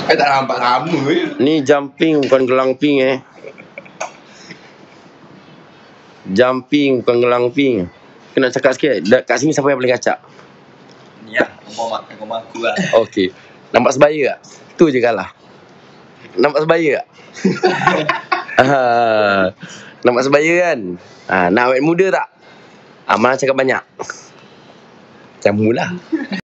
Tak nampak lama je. Ni jumping bukan gelangping Jumping bukan gelangping. Kena cakap sikit. Kat sini siapa yang paling kacak? Ni lah, rumah aku lah. Okey. Nampak sebaya tak? Tu je kalah. Nampak sebaya tak? Nampak sebaya kan? Nak awet muda tak? Mana cakap banyak? Macam mu lah.